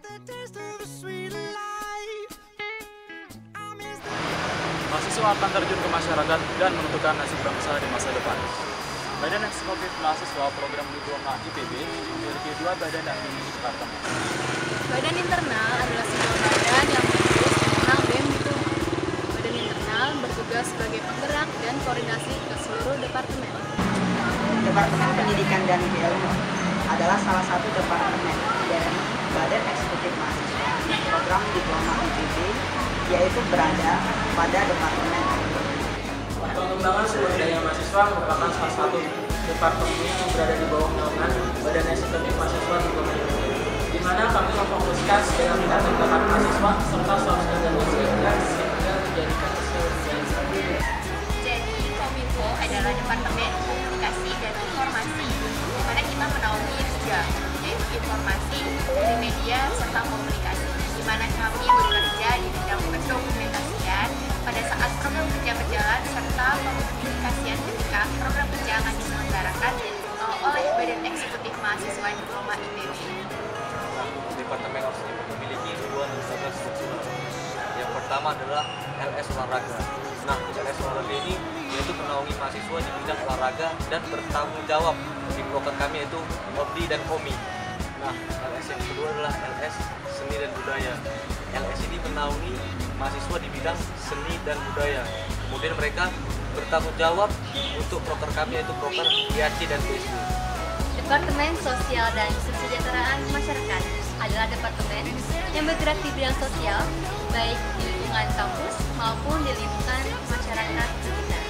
Mahasiswa akan terjun ke masyarakat dan menentukan nasib bangsa di masa depan. Badan Eksekutif Mahasiswa Program Diploma IPB memiliki dua badan dan unit departemen. Badan internal adalah sebuah badan yang mengurus tentang BEM itu. Badan internal bertugas sebagai penggerak dan koordinasi ke seluruh departemen. Departemen Pendidikan dan Ilmu adalah salah satu departemen dari Badan Eksekutif Mahasiswa Program Diploma IPB, yaitu berada pada Departemen Pengembangan sumber daya mahasiswa merupakan salah satu departemen yang berada di bawah naungan Badan Eksekutif Mahasiswa Diploma IPB, di mana kami memfokuskan segala tindakan mahasiswa serta solusi dan yang sehingga menjadikan kesehatan. Jadi, Kominfo adalah Departemen Komunikasi dan Informasi, di mana kita menaungi tiga, yaitu informasi, multimedia, serta komunikasi, di mana kami bekerja di bidang pendokumentasian pada saat program kerja berjalan serta komunikasian ketika program kerja akan diselenggarakan oleh Badan Eksekutif Mahasiswa Diploma IPB. Departemen harus memiliki dua lembaga struktural. Yang pertama adalah LS Olahraga. Nah, LS Olahraga ini yaitu menaungi mahasiswa di bidang olahraga dan bertanggung jawab di proker kami yaitu OBDI dan KOMI. Nah, LS yang kedua adalah LS Seni dan Budaya. LS ini menaungi mahasiswa di bidang seni dan budaya. Kemudian mereka bertanggung jawab untuk proker kami yaitu proker IAC dan PSB. Departemen Sosial dan Kesejahteraan Masyarakat adalah departemen yang bergerak di bidang sosial, baik di lingkungan kampus maupun di lingkungan masyarakat sekitar.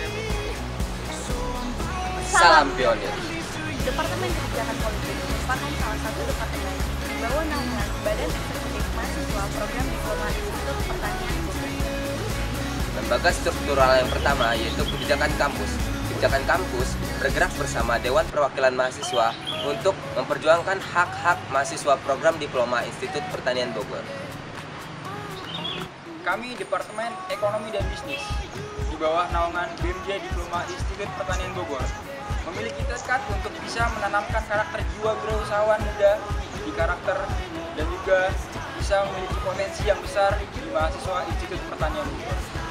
Salam pionir. Departemen Kebijakan Politik merupakan salah satu departemen di bawah naungan Badan Eksekutif Mahasiswa Program Diploma Institut Pertanian Bogor. Lembaga struktural yang pertama yaitu kebijakan kampus. Kebijakan kampus bergerak bersama Dewan Perwakilan Mahasiswa untuk memperjuangkan hak-hak mahasiswa program Diploma Institut Pertanian Bogor. Kami Departemen Ekonomi dan Bisnis di bawah naungan BMJ Diploma Institut Pertanian Bogor memiliki tekad untuk bisa menanamkan karakter jiwa wirausahawan muda di karakter dan juga bisa memiliki potensi yang besar di mahasiswa Institut Pertanian Bogor.